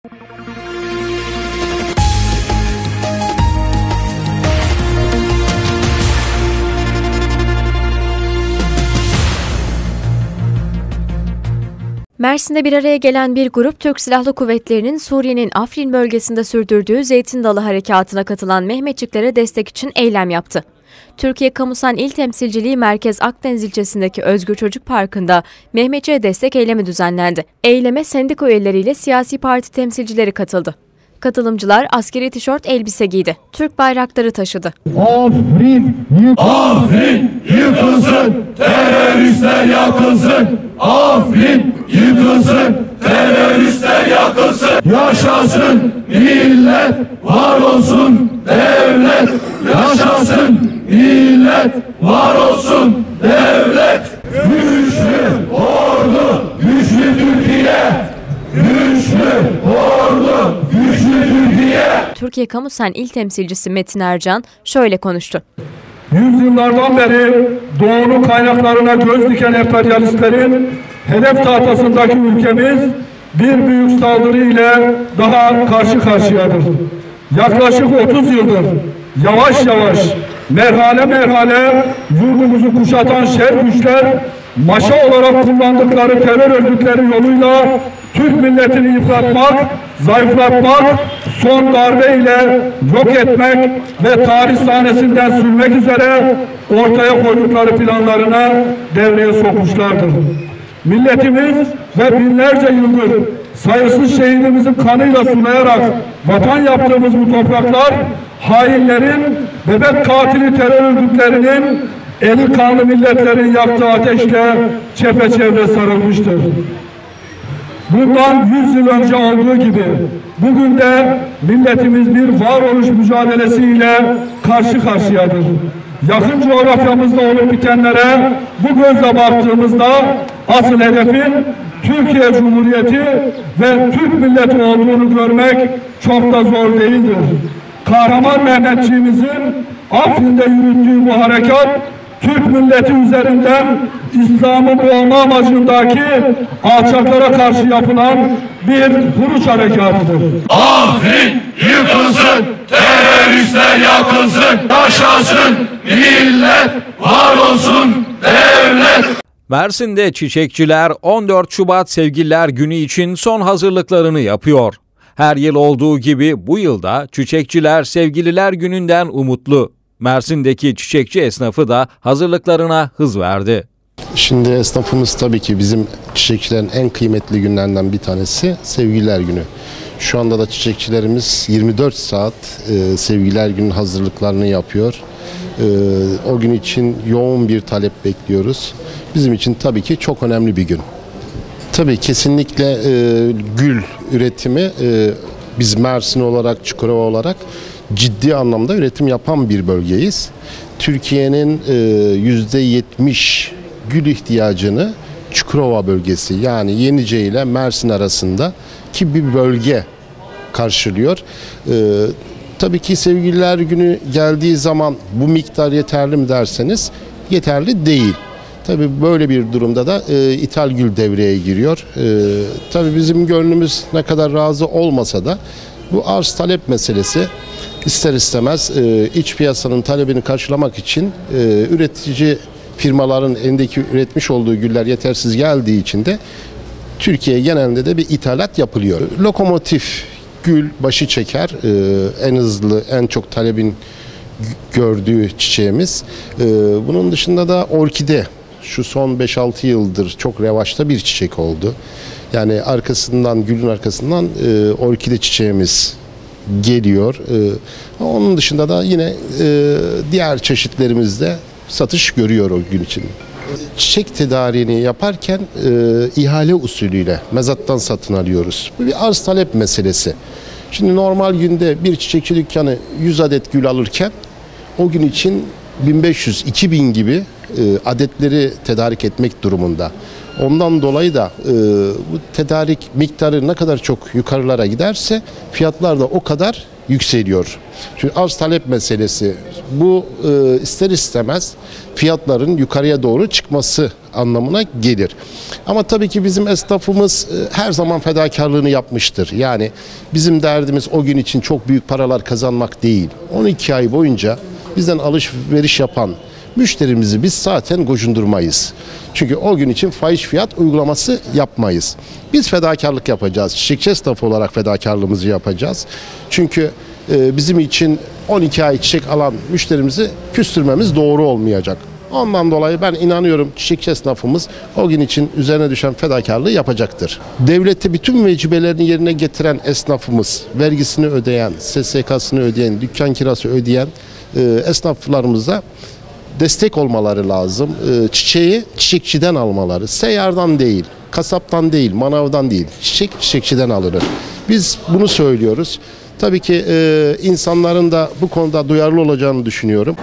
Mersin'de bir araya gelen bir grup Türk Silahlı Kuvvetleri'nin Suriye'nin Afrin bölgesinde sürdürdüğü Zeytin Dalı Harekatı'na katılan Mehmetçiklere destek için eylem yaptı. Türkiye Kamusan İl Temsilciliği Merkez Akdeniz ilçesindeki Özgür Çocuk Parkı'nda Mehmetçi'ye destek eylemi düzenlendi. Eyleme sendika üyeleriyle siyasi parti temsilcileri katıldı. Katılımcılar askeri tişört elbise giydi. Türk bayrakları taşıdı. Afrin yıkılsın, teröristler yakılsın. Afrin yıkılsın, teröristler yakılsın. Yaşasın millet, var olsun devlet. Yaşasın millet, var olsun devlet. Güçlü ordu, güçlü Türkiye. Güçlü ordu, güçlü Türkiye. Türkiye Kamusen İl Temsilcisi Metin Ercan şöyle konuştu. Yüzyıllardan beri Doğu'nun kaynaklarına göz diken emperyalistlerin hedef tahtasındaki ülkemiz bir büyük saldırı ile daha karşı karşıyadır. Yaklaşık 30 yıldır yavaş yavaş, merhale merhale yurdumuzu kuşatan şer güçler maşa olarak kullandıkları terör örgütleri yoluyla Türk milletini yıpratmak, zayıflatmak, son darbeyle yok etmek ve tarih sahnesinden sürmek üzere ortaya koydukları planlarına devreye sokmuşlardır. Milletimiz ve binlerce yıldır sayısız şehidimizin kanıyla sulayarak vatan yaptığımız bu topraklar, hainlerin, bebek katili terör örgütlerinin eli kanlı milletlerin yaktığı ateşle çepeçevre sarılmıştır. Bundan 100 yıl önce olduğu gibi bugün de milletimiz bir varoluş mücadelesiyle karşı karşıyadır. Yakın coğrafyamızda olup bitenlere bu gözle baktığımızda asıl hedefin Türkiye Cumhuriyeti ve Türk milleti olduğunu görmek çok da zor değildir. Kahraman Mehmetçiğimizin Afrin'de yürüttüğü bu harekat Türk milleti üzerinden İslam'ı boğma amacındaki alçaklara karşı yapılan bir vuruş harekatıdır. Afrin yıkılsın, teröristler yakılsın. Yaşasın millet, var olsun devlet. Mersin'de çiçekçiler 14 Şubat Sevgililer Günü için son hazırlıklarını yapıyor. Her yıl olduğu gibi bu yılda çiçekçiler Sevgililer Günü'nden umutlu. Mersin'deki çiçekçi esnafı da hazırlıklarına hız verdi. Şimdi esnafımız tabii ki bizim çiçekçilerin en kıymetli günlerinden bir tanesi Sevgililer Günü. Şu anda da çiçekçilerimiz 24 saat Sevgililer Günü hazırlıklarını yapıyor. O gün için yoğun bir talep bekliyoruz. Bizim için tabii ki çok önemli bir gün. Tabii kesinlikle gül üretimi biz Mersin olarak, Çukurova olarak ciddi anlamda üretim yapan bir bölgeyiz. Türkiye'nin %70 gül ihtiyacını Çukurova bölgesi yani Yenice ile Mersin arasında ki bir bölge karşılıyor. Tabii ki Sevgililer Günü geldiği zaman bu miktar yeterli mi derseniz yeterli değil. Tabii böyle bir durumda da ithal gül devreye giriyor. Tabii bizim gönlümüz ne kadar razı olmasa da bu arz talep meselesi ister istemez iç piyasanın talebini karşılamak için üretici firmaların elindeki üretmiş olduğu güller yetersiz geldiği için de Türkiye genelinde de bir ithalat yapılıyor. Lokomotif gül başı çeker, en hızlı, en çok talebin gördüğü çiçeğimiz. Bunun dışında da orkide şu son 5-6 yıldır çok revaçta bir çiçek oldu. Yani arkasından, gülün arkasından orkide çiçeğimiz geliyor. Onun dışında da yine diğer çeşitlerimizde satış görüyor o gün için. Çiçek tedariğini yaparken ihale usulüyle mezattan satın alıyoruz. Bu bir arz talep meselesi. Şimdi normal günde bir çiçekçi dükkanı 100 adet gül alırken o gün için 1500-2000 gibi adetleri tedarik etmek durumunda. Ondan dolayı da bu tedarik miktarı ne kadar çok yukarılara giderse fiyatlar da o kadar yükseliyor. Çünkü arz talep meselesi bu ister istemez fiyatların yukarıya doğru çıkması anlamına gelir. Ama tabii ki bizim esnafımız her zaman fedakarlığını yapmıştır. Yani bizim derdimiz o gün için çok büyük paralar kazanmak değil. 12 ay boyunca bizden alışveriş yapan müşterimizi biz zaten gocundurmayız. Çünkü o gün için fahiş fiyat uygulaması yapmayız. Biz fedakarlık yapacağız. Çiçekçi esnafı olarak fedakarlığımızı yapacağız. Çünkü bizim için 12 ay çiçek alan müşterimizi küstürmemiz doğru olmayacak. Ondan dolayı ben inanıyorum çiçekçi esnafımız o gün için üzerine düşen fedakarlığı yapacaktır. Devlete bütün vecibelerini yerine getiren esnafımız, vergisini ödeyen, SSK'sını ödeyen, dükkan kirası ödeyen esnaflarımıza destek olmaları lazım. Çiçeği çiçekçiden almaları. Seyyardan değil, kasaptan değil, manavdan değil. Çiçek çiçekçiden alınır. Biz bunu söylüyoruz. Tabii ki insanların da bu konuda duyarlı olacağını düşünüyorum.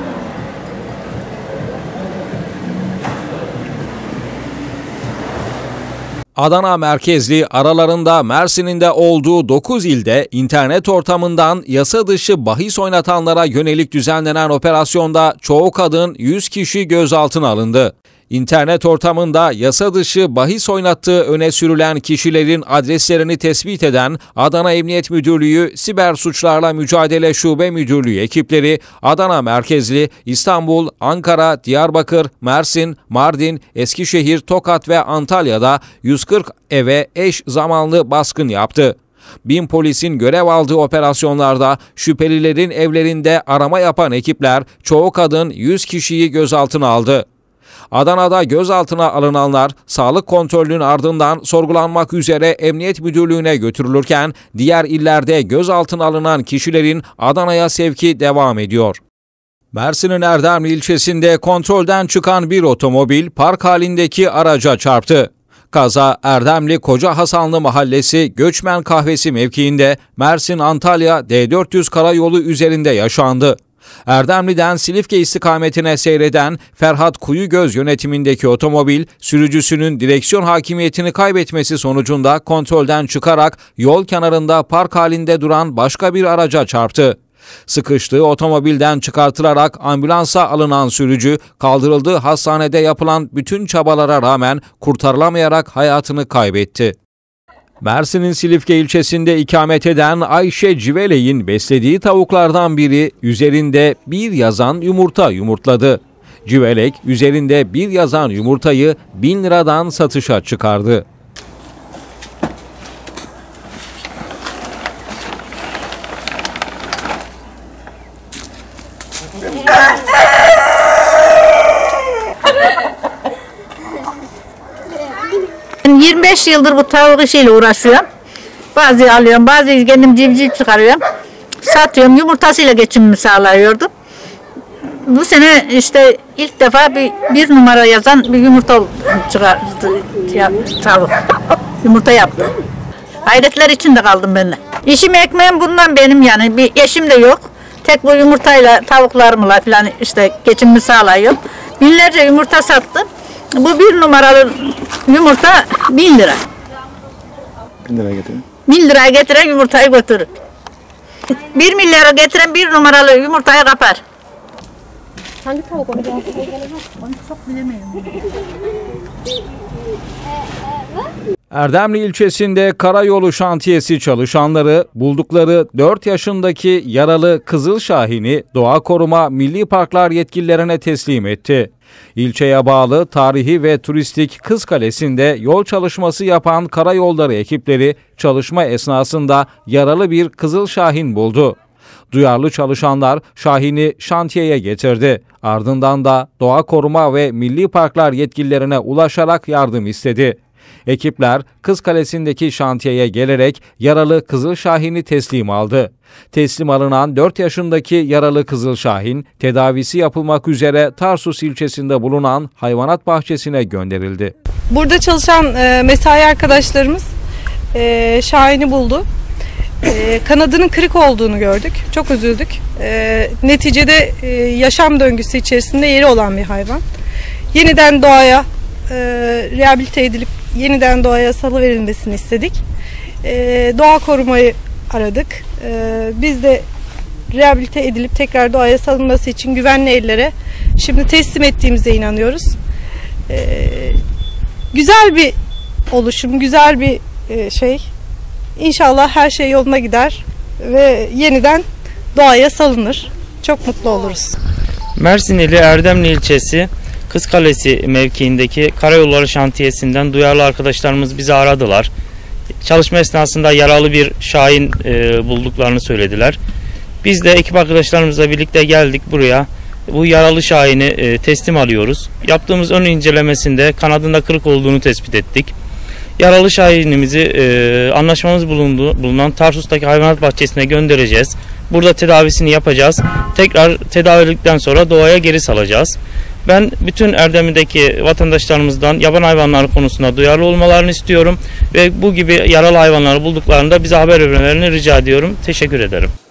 Adana merkezli, aralarında Mersin'in de olduğu 9 ilde internet ortamından yasa dışı bahis oynatanlara yönelik düzenlenen operasyonda çoğu kadın 100 kişi gözaltına alındı. İnternet ortamında yasa dışı bahis oynattığı öne sürülen kişilerin adreslerini tespit eden Adana Emniyet Müdürlüğü Siber Suçlarla Mücadele Şube Müdürlüğü ekipleri Adana merkezli İstanbul, Ankara, Diyarbakır, Mersin, Mardin, Eskişehir, Tokat ve Antalya'da 140 eve eş zamanlı baskın yaptı. 1000 polisin görev aldığı operasyonlarda şüphelilerin evlerinde arama yapan ekipler çoğu kadın 100 kişiyi gözaltına aldı. Adana'da gözaltına alınanlar sağlık kontrolünün ardından sorgulanmak üzere Emniyet Müdürlüğü'ne götürülürken diğer illerde gözaltına alınan kişilerin Adana'ya sevki devam ediyor. Mersin'in Erdemli ilçesinde kontrolden çıkan bir otomobil park halindeki araca çarptı. Kaza Erdemli Koca Hasanlı Mahallesi Göçmen Kahvesi mevkiinde Mersin-Antalya D400 karayolu üzerinde yaşandı. Erdemli'den Silifke istikametine seyreden Ferhat Kuyugöz yönetimindeki otomobil, sürücüsünün direksiyon hakimiyetini kaybetmesi sonucunda kontrolden çıkarak yol kenarında park halinde duran başka bir araca çarptı. Sıkıştığı otomobilden çıkartılarak ambulansa alınan sürücü, kaldırıldığı hastanede yapılan bütün çabalara rağmen kurtarılamayarak hayatını kaybetti. Mersin'in Silifke ilçesinde ikamet eden Ayşe Civelek'in beslediği tavuklardan biri üzerinde bir yazan yumurta yumurtladı. Civelek üzerinde bir yazan yumurtayı 1000 liradan satışa çıkardı. Ben 25 yıldır bu tavuk işiyle uğraşıyorum. Bazı alıyorum, bazı kendim civciv çıkarıyorum. Satıyorum, yumurtasıyla geçimimi sağlıyordum. Bu sene işte ilk defa bir numara yazan bir yumurta çıkardı, tavuk. Yumurta yaptı. Hayretler içinde kaldım ben de. İşim ekmeğim bundan benim yani. Bir eşim de yok. Tek bu yumurtayla, tavuklarımla falan işte geçimimi sağlıyorum. Binlerce yumurta sattım. Bu bir numaralı yumurta 1000 lira. 1000 lira getirin. 1000 liraya getiren yumurtayı götürür. 1 milyara getiren bir numaralı yumurtayı kapar. Hangi tavuk onu? Onu çok bilemiyorum. Erdemli ilçesinde karayolu şantiyesi çalışanları buldukları 4 yaşındaki yaralı Kızıl Şahin'i Doğa Koruma Milli Parklar yetkililerine teslim etti. İlçeye bağlı tarihi ve turistik Kız Kalesi'nde yol çalışması yapan karayolları ekipleri çalışma esnasında yaralı bir Kızıl Şahin buldu. Duyarlı çalışanlar Şahin'i şantiyeye getirdi. Ardından da Doğa Koruma ve Milli Parklar yetkililerine ulaşarak yardım istedi. Ekipler Kız Kalesi'ndeki şantiyeye gelerek yaralı Kızıl Şahin'i teslim aldı. Teslim alınan 4 yaşındaki yaralı Kızıl Şahin tedavisi yapılmak üzere Tarsus ilçesinde bulunan hayvanat bahçesine gönderildi. Burada çalışan mesai arkadaşlarımız Şahin'i buldu. Kanadının kırık olduğunu gördük. Çok üzüldük. Neticede yaşam döngüsü içerisinde yeri olan bir hayvan. Yeniden doğaya rehabilite edilip yeniden doğaya salıverilmesini istedik. Doğa korumayı aradık. Biz de rehabilite edilip tekrar doğaya salınması için güvenli ellere şimdi teslim ettiğimize inanıyoruz. Güzel bir oluşum, güzel bir şey. İnşallah her şey yoluna gider ve yeniden doğaya salınır. Çok mutlu oluruz. Mersin ili Erdemli ilçesi Kızkalesi mevkiindeki karayolları şantiyesinden duyarlı arkadaşlarımız bizi aradılar. Çalışma esnasında yaralı bir şahin bulduklarını söylediler. Biz de ekip arkadaşlarımızla birlikte geldik buraya. Bu yaralı şahini teslim alıyoruz. Yaptığımız ön incelemesinde kanadında kırık olduğunu tespit ettik. Yaralı şahinimizi anlaşmamız bulunan Tarsus'taki hayvanat bahçesine göndereceğiz. Burada tedavisini yapacağız. Tekrar tedavi edildikten sonra doğaya geri salacağız. Ben bütün Erdemli'deki vatandaşlarımızdan yaban hayvanları konusunda duyarlı olmalarını istiyorum. Ve bu gibi yaralı hayvanları bulduklarında bize haber vermelerini rica ediyorum. Teşekkür ederim.